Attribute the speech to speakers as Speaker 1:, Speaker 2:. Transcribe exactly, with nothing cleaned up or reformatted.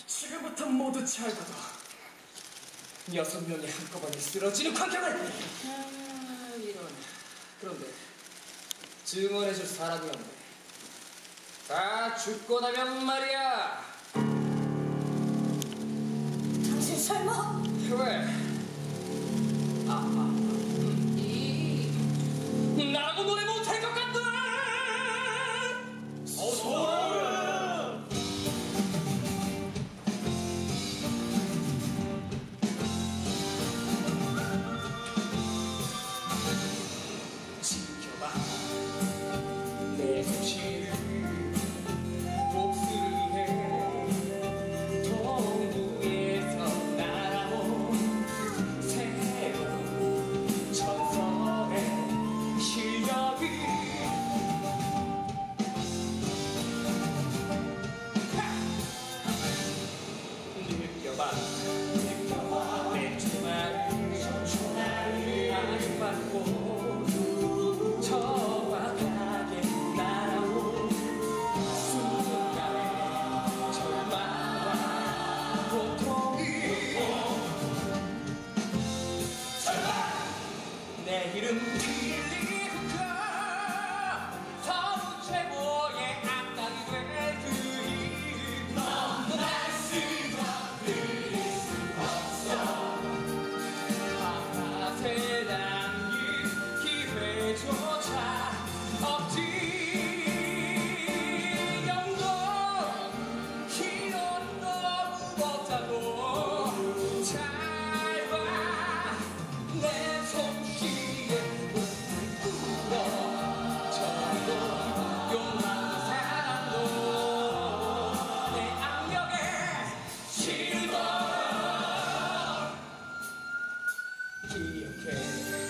Speaker 1: 지금부터 모두 잘 봐도 여섯 명이 한꺼번에 쓰러지는 광경을. 아, 이런. 그런데 증언해줄 사람이 없네. 다 죽고 나면 말이야.
Speaker 2: 당신 설마?
Speaker 1: 왜? 아, 아, 음, 이 나라고 노래 못할 것 같다. 어서. 지켜봐 내 수치를 복수를 해. 동부에서 날아온 새로운 전설의 실력이. 느껴봐 느껴봐 내 주말을 아직받고 정확하게 날아온 순간의 절망과 고통이. 내 이름 빌리가 서로 최고의 악당이 될 그이. 너무 날 수가 그릴 수 없어. 하나 세상이 기회조차 없지. 영원 이런 너무 벅차고 잘 봐. 내 솜씨에 울어 저도 욕망도 사랑도 내 악력에 실버. 기억해